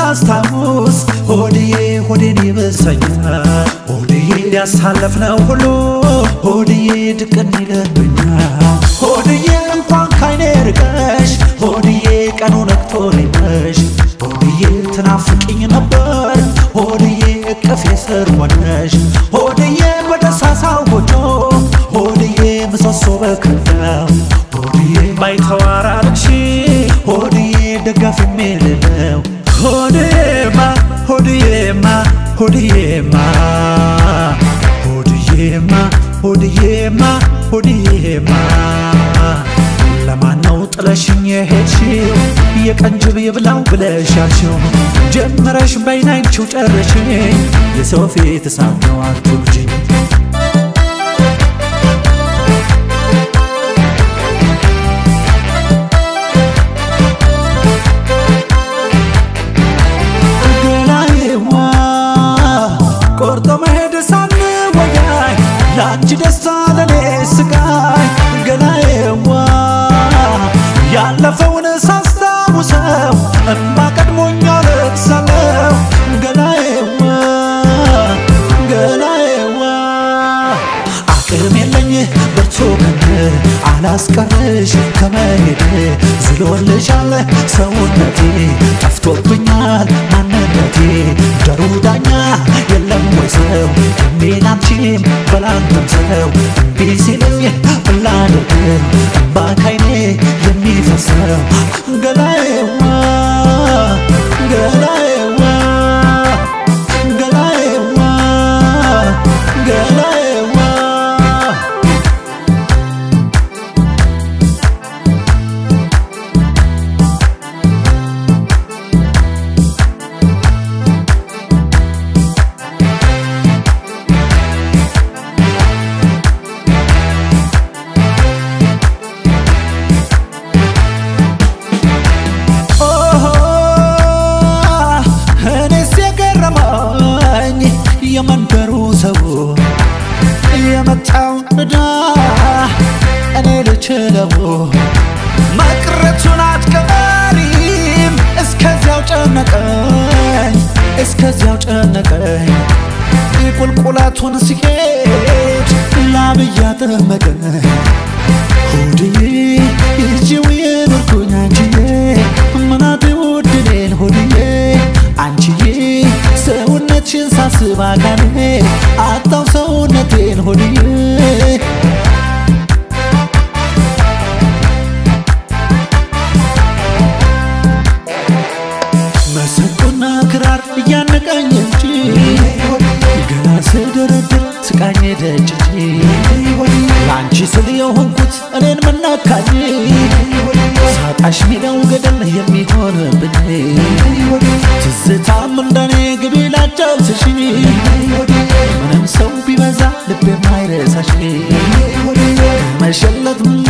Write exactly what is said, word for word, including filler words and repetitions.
ሳስታውስ ሆድዬ ሆዴን ይበሰኛል ሆድዬ ያሳለፍነው ሁሉ ሆድዬ ድቅን ይለብኛል ሆድዬ እንኳን ካይኔ ርቀሽ ሆድዬ ቀኑ ነግቶ ሊመሽ ሆድዬ ትናፍቅኝ ነበር ሆድዬ እቅፌ ስር ሆነሽ ሆድዬ በደሳሳው ጎጆ ሆድዬ ምሰሶ በከዳው ሆድዬ ባይተዋር አልቅሺ ሆድዬ ደጋፊ የሌለው ሆድዬማ ሆድዬማ ሆድዬማ ሆድዬማ ሆድዬማ ሆድዬማ ለማነው ጥለሽኝ የሄድሽው የቀንጅብ ይብላው ብለሻልሽው ጀመረሽ በይናይንቺው ጨረሽኝ የሰው ፊት ሳትነው አትጉጂኝ ላንቺ ደስታ ለኔ ስቃይ ገላዬዋ ያለፈውን ሳስታውሰው እንባ ቀድሞኝ አለቅሳለሁ ገላዬዋ ገላዬዋ አቅም የለኝ ብርቱ ግን አላስቀርሽ ከመሄድ ዝሎልሻል ሰውነቴ ጠፍቶብኛል ማንነቴ ዳሩ ዳኛ የለም ወይ ሰው እኔን አንቺም በላንተም ሰው እምቢ ሲለኝ ብላደርግ እንባ ካይኔ የሚፈሰው ገላዬዋ ገላዬዋ ገላዬዋ ገላዬዋ የመንደሩ ሰው የመጣው እዳ እኔ ልችለው መቅረቱን አትቀሪም እስከዚያው ጨነቀኝ እስከዚያው ጨነቀኝ ቁልቁላቱን ሲሄድ ላብያ ጠመቀኝ ሆድዬ ይዤው የኖርኩኝ አንቺዬ ምናት ውድኔን ሆድዬ አንቺዬ ሰውነትሽን ሳስብ አካሌ አጣው ሰውነቴን ሆድዬ መሰንቆና ክራር እያነቃኝ እንጂ ገና ስደረድር ስቃኝ ደጅ ላንቺ ስል የሆንኩት እኔን መናካኝ ሳጣሽ ሚለው ገደል የሚሆንብኝ ትዝታም እንደኔ ግቢ ላጫውትሽ ምንም ሰው ቢበዛ ልቤ ማይረሳሽ መሸለት